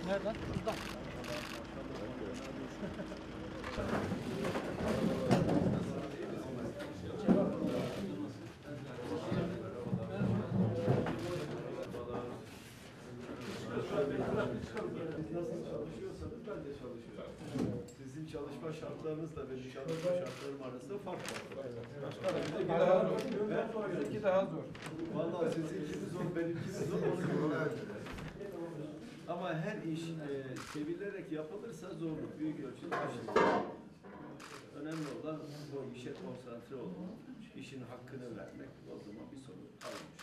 Nereden? Buradan. Nasıl çalışıyorsanız ben de çalışıyorum. Sizin çalışma şartlarınızla benim çalışma şartlarım arasında fark var. Bizimki daha zor. Bizimki daha zor. Vallahi sizinkiniz zor, benimkiniz zor. Ama her iş sevilerek yapılırsa zorluk büyük ölçüde aşılır. Önemli olan bu işe konsantre olmak, işin hakkını vermek, o zaman bir sorun kalmış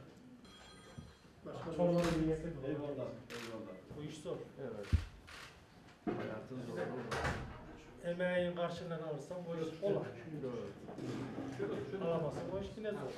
oluyor. Eyvallah, eyvallah. Bu iş zor. Evet. Hayatın zor olmaz. Emeğin karşılığını alırsan bu iş kolay. Alamazsan o iş yine zor.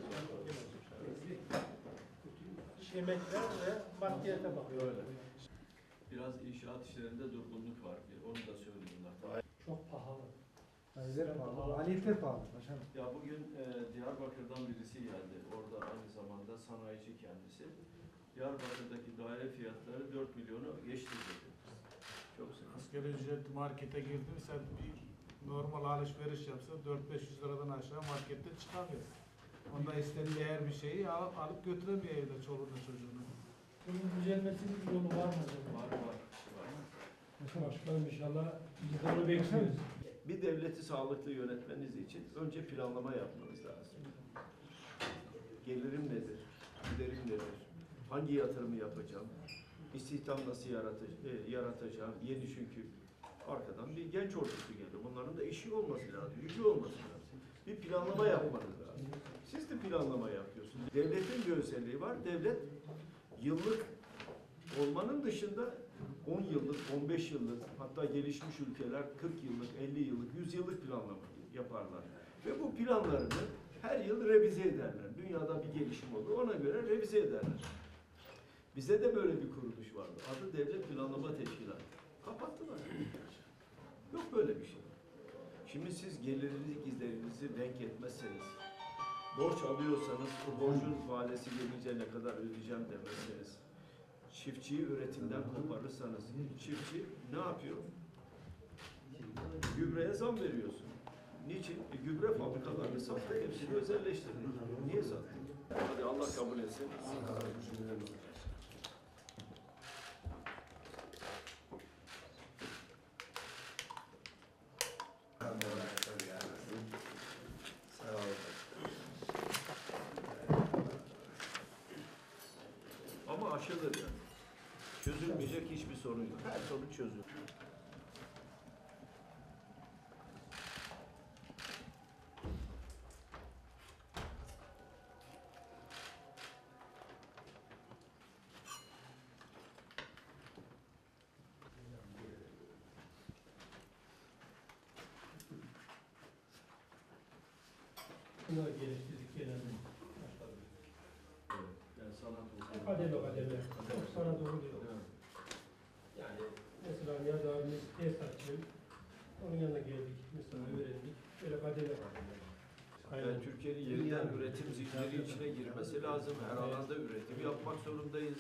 Emekler ve maddiyete bakıyor. Öyle. Biraz inşaat işlerinde durgunluk var. Onu da söylüyorlar. Çok pahalı. Maliyetler pahalı. Ya bugün Diyarbakır'dan birisi geldi. Orada aynı zamanda sanayici kendisi. Diyarbakır'daki daire fiyatları 4 milyonu geçti dedi. Çok sıkıntı. Asgari ücret markete girdin, sen bir normal alışveriş yapsan 400-500 liradan aşağı markette çıkamıyor. Onda istediği değer bir şeyi alıp götüremiyor evde çoluğuna çocuğuna. Bunun düzelmesinin bir yolu var mı acaba? Var. Başkanım inşallah biz de onu bekliyoruz. Bir devleti sağlıklı yönetmeniz için önce planlama yapmanız lazım. Gelirim nedir? Giderim nedir? Hangi yatırımı yapacağım? İstihdam nasıl yaratacağım? Yeni çünkü arkadan bir genç ordusu geliyor. Bunların da işi olması lazım, gücü olması lazım. Bir planlama yapmanız lazım. Siz de planlama yapıyorsunuz. Devletin bir özelliği var. Devlet yıllık olmanın dışında 10 yıllık, 15 yıllık, hatta gelişmiş ülkeler 40 yıllık, 50 yıllık, 100 yıllık planlama yaparlar. Ve bu planlarını her yıl revize ederler. Dünyada bir gelişim olur, ona göre revize ederler. Bize de böyle bir kuruluş vardı. Adı Devlet Planlama Teşkilatı. Kapattılar. Yok böyle bir şey. Şimdi siz gelirinizi, giderinizi denk etmezseniz, borç alıyorsanız, o borcun vadesi gelince ne kadar ödeyeceğim demezseniz, çiftçiyi üretimden koparırsanız, çiftçi ne yapıyor? Gübreye zam veriyorsun. Niçin? Gübre fabrikalarını sattı, hepsini özelleştirdi. Niye sattı? Hadi Allah kabul etsin. Sağ olun. Ama aşılır yani. Çözülmeyecek hiçbir sorun yok. Her sorun çözülür. Bunları geliştirdik genelde. Yani sanat okulu. Kademe. Çok sana doğru diyor. Yani mesela Nihat abimiz tesisatçı. Onun yanına geldik. Mesela öğrendik. Böyle kademe. Yani Türkiye'nin yeniden üretim zinciri içine girmesi lazım. Her alanda üretim yapmak zorundayız.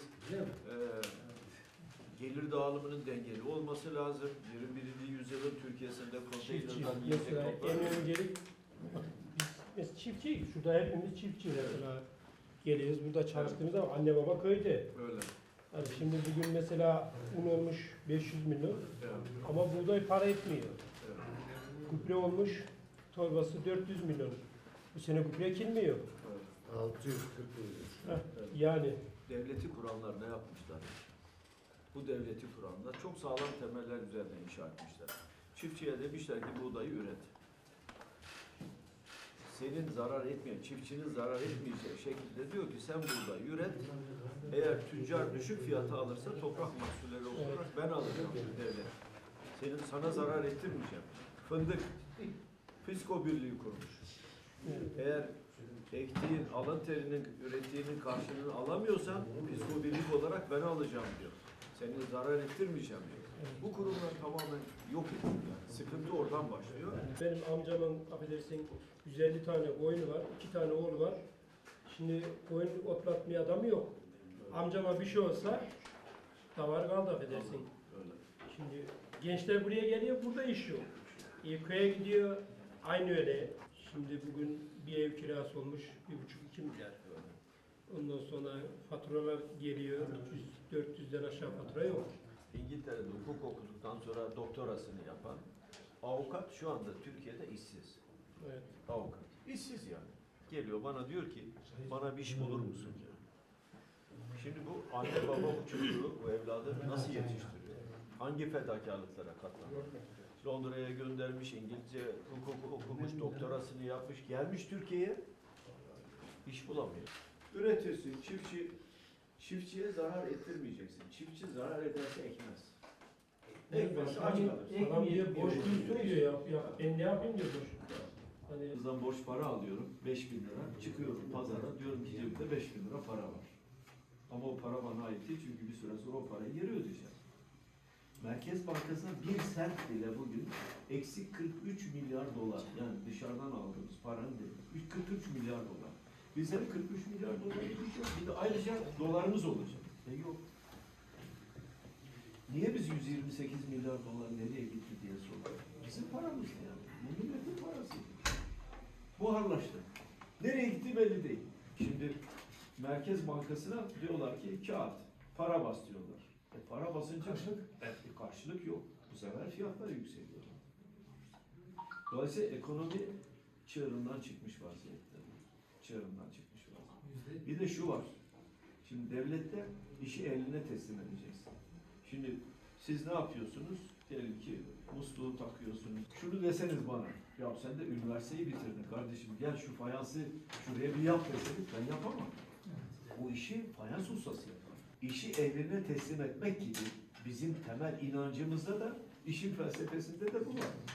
Gelir dağılımının dengeli olması lazım. 21. yüzyılın Türkiye'sinde konteynerden yiyecek Mesela en toplar. öncelik biz çiftçiyiz. Şurada hepimiz çiftçi mesela. Geliyoruz burada çalıştığımız zaman anne baba köyde. Öyle. Yani şimdi bugün mesela un olmuş 500 milyon ama buğday para etmiyor. Gübre olmuş torbası 400 milyon. Bu sene gübre ekilmiyor. 640 milyon. Yani Devleti kuranlar ne yapmışlar? Bu devleti kuranlar çok sağlam temeller üzerine inşa etmişler. Çiftçiye demişler ki buğdayı üret. Senin zarar etmeyen, çiftçinin zarar etmeyeceği şekilde diyor ki sen buğdayı üret. Eğer tüccar düşük fiyata alırsa toprak mahsulleri olarak ben alacağım devlet. Sana zarar ettirmeyeceğim. Fındık, Fisko Birliği kurmuş. Eğer ektiğin, alın terinin, ürettiğinin karşılığını alamıyorsan Fisko Birliği olarak ben alacağım diyor. Seni zarar ettirmeyeceğim diyor. Bu kurumlar tamamen yok edildi yani. Sıkıntı oradan başlıyor. benim amcamın affedersin 150 tane koyunu var, 2 tane oğlu var. Şimdi koyun otlatmaya adamı yok. Amcama bir şey olsa davar kaldı affedersin. Öyle. Şimdi gençler buraya geliyor, burada iş yok. Köye gidiyor, aynı öyle. Şimdi bugün bir ev kirası olmuş 1,5-2 milyar. Ondan sonra faturalar geliyor, 300-400'den aşağı fatura yok. İngiltere'de hukuk okuduktan sonra doktorasını yapan avukat şu anda Türkiye'de işsiz. Evet. Avukat. İşsiz yani. Geliyor bana diyor ki bana bir iş bulur musun diyor. Şimdi bu anne baba bu çocuğu, bu evladı nasıl yetiştiriyor? Hangi fedakarlıklara katlanıyor? Londra'ya göndermiş, İngilizce hukuk okumuş, doktorasını yapmış, gelmiş Türkiye'ye iş bulamıyor. Üretirsin, çiftçiye zarar ettirmeyeceksin. Çiftçi zarar ederse ekmez. Ekmezse aç kalır. Adam diyor boş dursun diyor, ben ne yapayım diyor boş. Hani Kızdan borç para alıyorum 5.000 lira. Çıkıyorum pazara diyorum ki cebimde 5.000 lira para var. Ama o para bana ait değil çünkü bir süre sonra o parayı geri ödeyeceğim. Merkez Bankası'na bir sent bile bugün eksik 43 milyar dolar yani dışarıdan aldığımız paranın değil. 43 milyar dolar. Bizim 43 milyar dolar yok. Bir de ayrıca dolarımız olacak. Yok. Niye biz 128 milyar dolar nereye gitti diye soruyoruz. Bizim paramızdı yani. Bu milletin parasıydı. Buharlaştı. Nereye gitti belli değil. Şimdi Merkez Bankası'na diyorlar ki kağıt, para bas diyorlar. Para basınca karşılık yok. Bu sefer fiyatlar yükseliyor. Dolayısıyla ekonomi çığırından çıkmış vaziyette. Çığırından çıkmış vaziyette. Bir de şu var. Şimdi devlette işi eline teslim edeceksin. Şimdi siz ne yapıyorsunuz? Diyelim ki musluğu takıyorsunuz. Şunu deseniz bana, ya sen de üniversiteyi bitirdin kardeşim, gel şu fayansı şuraya bir yap deseniz ben yapamam. Bu işi fayans ustası yapar. İşi eline teslim etmek gibi bizim temel inancımızda da işin felsefesinde de bu var.